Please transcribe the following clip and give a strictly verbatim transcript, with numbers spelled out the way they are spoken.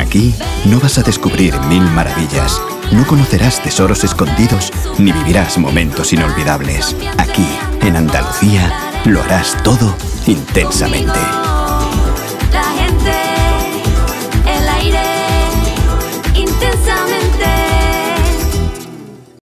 Aquí no vas a descubrir mil maravillas, no conocerás tesoros escondidos, ni vivirás momentos inolvidables. Aquí, en Andalucía, lo harás todo intensamente.